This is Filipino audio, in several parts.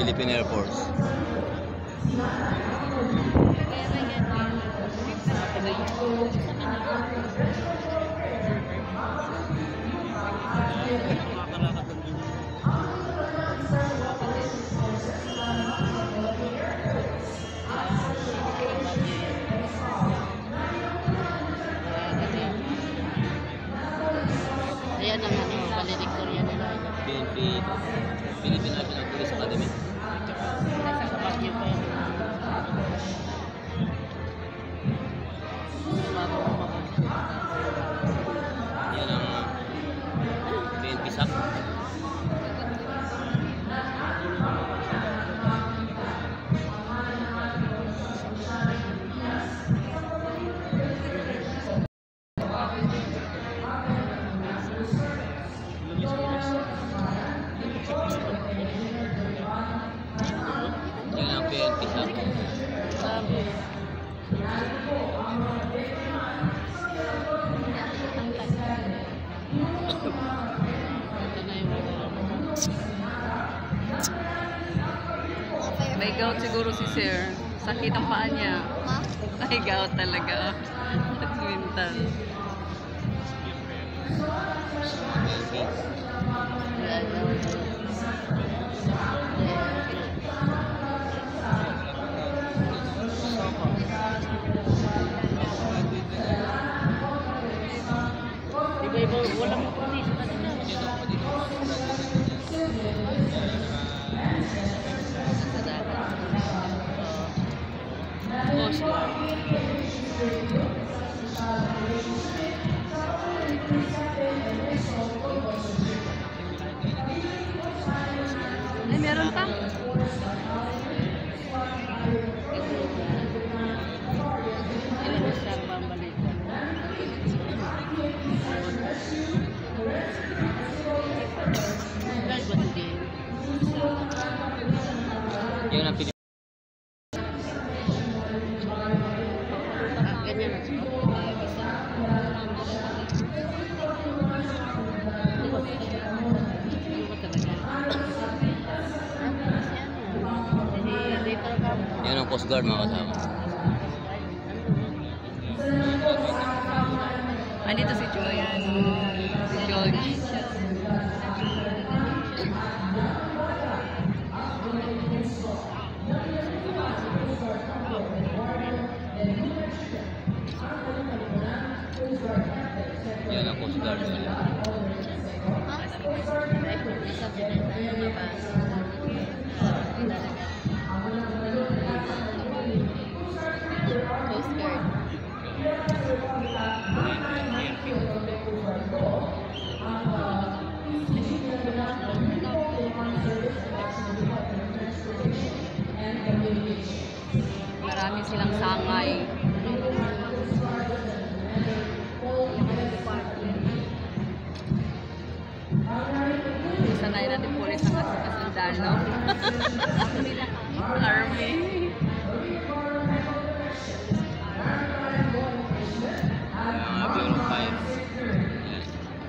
Philippine Air Force. Ayan ang valedictorian nila. PNP, Philippine National Police Academy. Nasa Baguio pa yun. Yan ang PNP SAC. Yan ang PNP SAC. May gout siguro si Sir. Sakit ang paa niya. May gout talaga. Nagwintan. Iba-iba, walang pulis. Coast Guard. Ay, meron pa? Ilang isang bambalik. Guys, ba't hindi? Yan ang Philippine. Ganyan ang Yan ang Coast Guard, mga kasama. Andito si Joyan. Si George. Yan ang Coast Guard. Coast Guard. Marami silang sangay. Sanay natin pulis ang kasundalo. Army. Mga Bureau of Fire. Yan.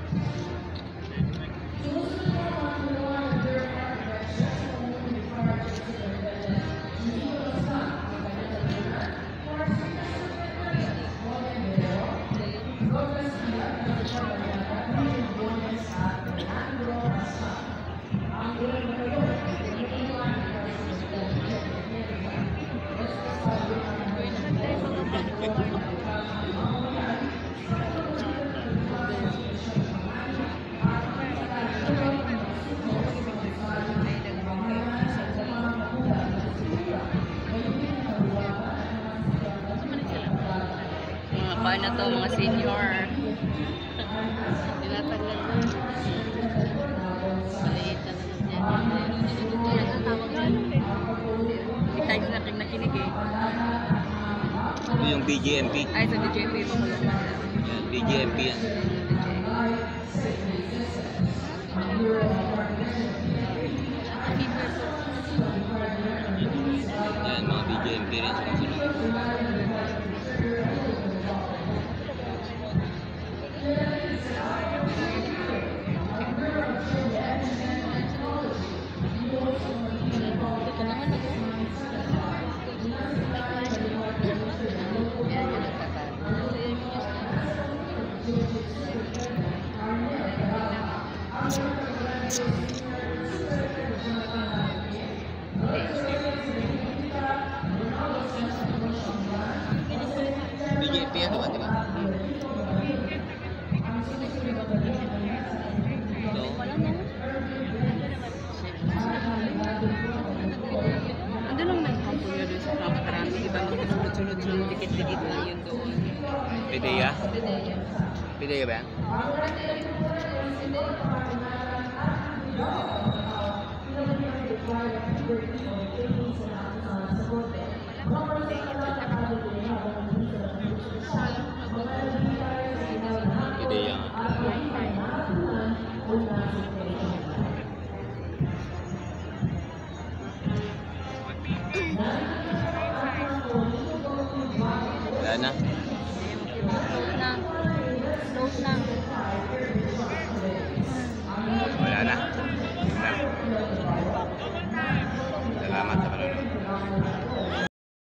Mga paano to, mga senior. Tinatanggal na. Maliit na naman yan. Ito yan ang tawag dyan. Hindi tayo nakinig eh. Ito yung BGMP. Ay, sa BJP mo pala. Yan, BGMP yan. Yan, mga BGMP rin sumusunod. sunod-sunod, dikit-dikit lang yun doon. Pidea? Pidea. Pidea ba yan? Pidea nga. Wala na.